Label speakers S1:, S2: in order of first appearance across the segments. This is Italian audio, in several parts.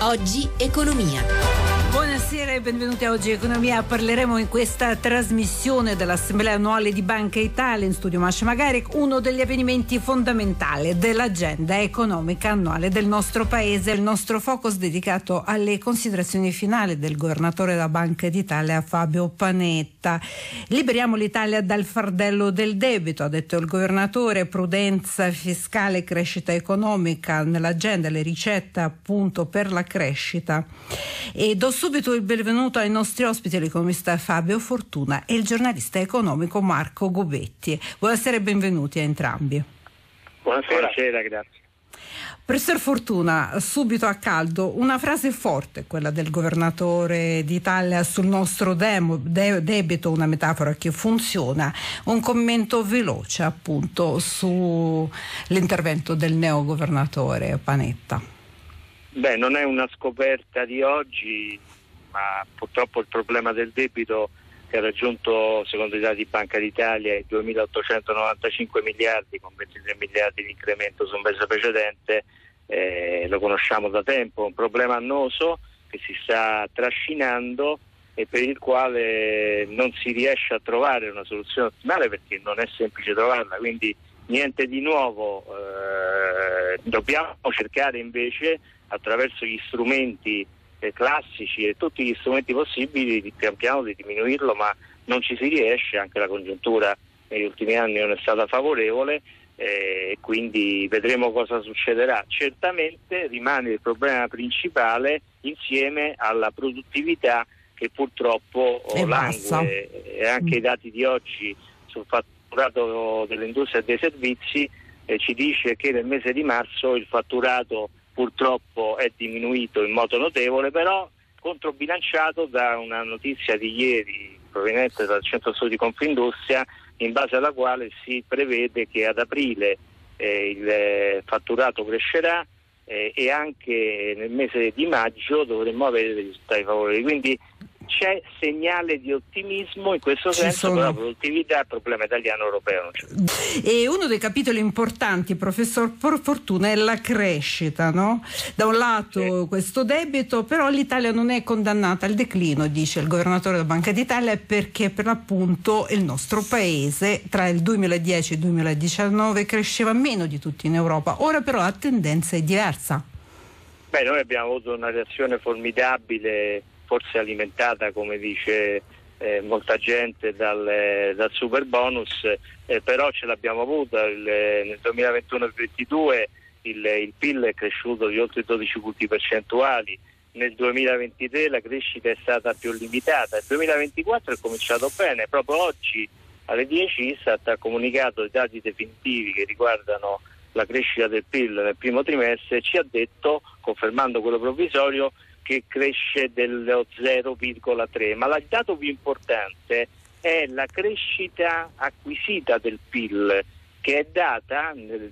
S1: Oggi Economia.
S2: Buonasera e benvenuti a Oggi Economia. Parleremo in questa trasmissione dell'Assemblea annuale di Banca Italia, in studio Masha Magaric, uno degli avvenimenti fondamentali dell'agenda economica annuale del nostro paese. Il nostro focus dedicato alle considerazioni finali del governatore della Banca d'Italia, Fabio Panetta. Liberiamo l'Italia dal fardello del debito, ha detto il governatore. Prudenza fiscale e crescita economica nell'agenda, le ricette appunto per la crescita. E do subito il benvenuto ai nostri ospiti, l'economista Fabio Fortuna e il giornalista economico Marco Gobetti. Buonasera e benvenuti a entrambi.
S3: Buonasera, grazie.
S2: Professor Fortuna, subito a caldo, una frase forte, quella del governatore d'Italia sul nostro debito, una metafora che funziona, un commento veloce appunto sull'intervento del neogovernatore Panetta.
S3: Beh, non è una scoperta di oggi, ma purtroppo il problema del debito, che ha raggiunto, secondo i dati di Banca d'Italia, i 2.895 miliardi, con 23 miliardi di incremento su un mese precedente, lo conosciamo da tempo, un problema annoso che si sta trascinando e per il quale non si riesce a trovare una soluzione ottimale, perché non è semplice trovarla, quindi niente di nuovo. Dobbiamo cercare invece, attraverso gli strumenti classici e tutti gli strumenti possibili, pian piano di diminuirlo, ma non ci si riesce. Anche la congiuntura negli ultimi anni non è stata favorevole, e quindi vedremo cosa succederà. Certamente rimane il problema principale, insieme alla produttività che purtroppo langue, e anche i dati di oggi sul fatturato dell'industria e dei servizi ci dice che nel mese di marzo il fatturato purtroppo è diminuito in modo notevole, però controbilanciato da una notizia di ieri proveniente dal Centro Studi Confindustria, in base alla quale si prevede che ad aprile il fatturato crescerà e anche nel mese di maggio dovremmo avere dei risultati favorevoli. Quindi c'è segnale di ottimismo in questo senso, però la produttività è il problema italiano europeo.
S2: E uno dei capitoli importanti, professor Fortuna, è la crescita, no? Da un lato questo debito, però l'Italia non è condannata al declino, dice il governatore della Banca d'Italia, perché per l'appunto il nostro paese tra il 2010 e il 2019 cresceva meno di tutti in Europa. Ora però la tendenza è diversa.
S3: Noi abbiamo avuto una reazione formidabile, forse alimentata, come dice molta gente, dal super bonus, però ce l'abbiamo avuta. Nel 2021 e 2022 il PIL è cresciuto di oltre 12 punti percentuali, nel 2023 la crescita è stata più limitata, il 2024 è cominciato bene. Proprio oggi alle 10 Istat ha comunicato i dati definitivi che riguardano la crescita del PIL nel primo trimestre e ci ha detto, confermando quello provvisorio, che cresce dello 0,3, ma il dato più importante è la crescita acquisita del PIL, che è data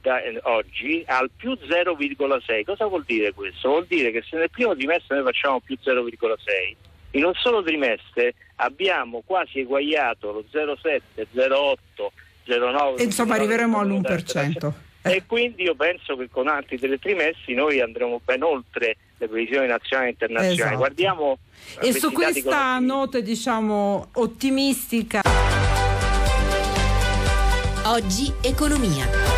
S3: oggi al più 0,6. Cosa vuol dire questo? Vuol dire che se nel primo trimestre noi facciamo più 0,6, in un solo trimestre abbiamo quasi eguagliato lo 0,7, 0,8, 0,9.
S2: Insomma, arriveremo all'1%.
S3: E quindi io penso che con altri 3 trimestri noi andremo ben oltre le previsioni nazionali e internazionali.
S2: Esatto.
S3: Guardiamo.
S2: E su questa nota, diciamo, ottimistica.
S1: Oggi Economia.